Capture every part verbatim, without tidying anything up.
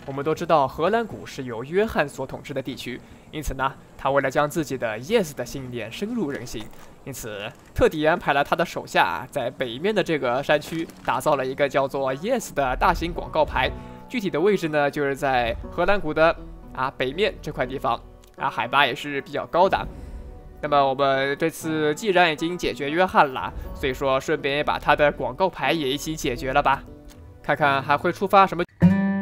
我们都知道荷兰谷是由约翰所统治的地区，因此呢，他为了将自己的 Yes 的信念深入人心，因此特地安排了他的手下在北面的这个山区打造了一个叫做 Yes 的大型广告牌。具体的位置呢，就是在荷兰谷的啊北面这块地方啊，海拔也是比较高的。那么我们这次既然已经解决约翰了，所以说顺便也把他的广告牌也一起解决了吧，看看还会触发什么。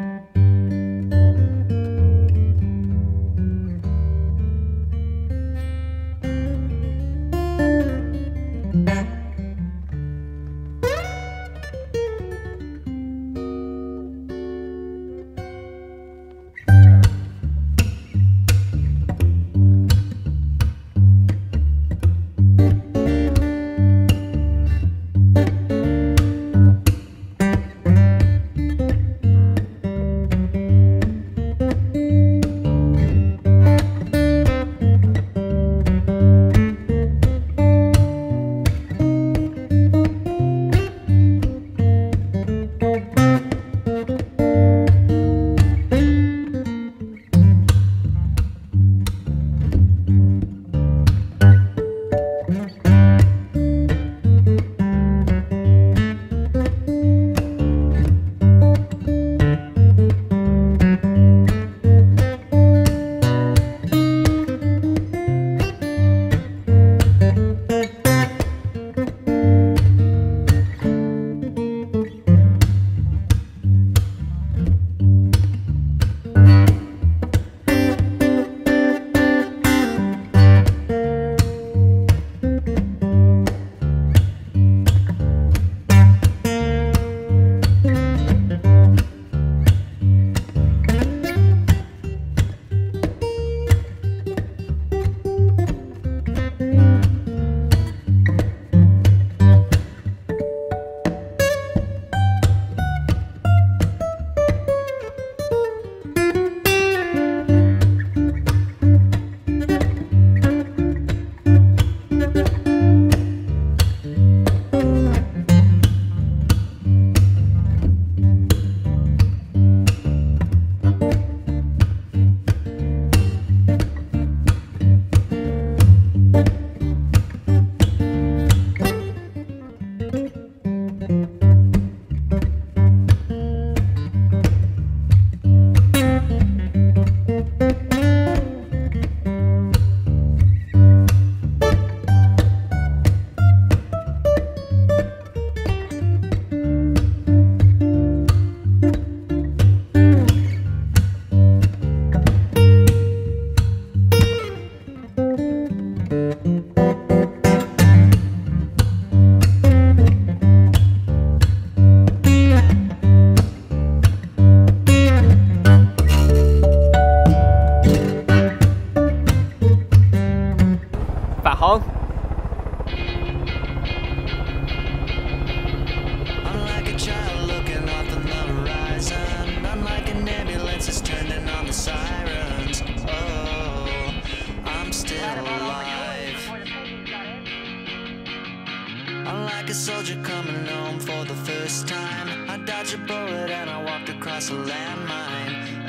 Like a soldier coming home for the first time, I dodged a bullet and I walked across a landmine.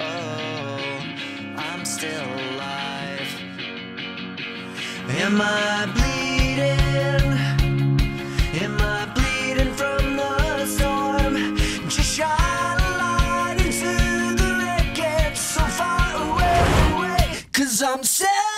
Oh, I'm still alive. Am I bleeding? Am I bleeding from the storm? Just shine a light into the wreckage so far away, away. 'Cause I'm still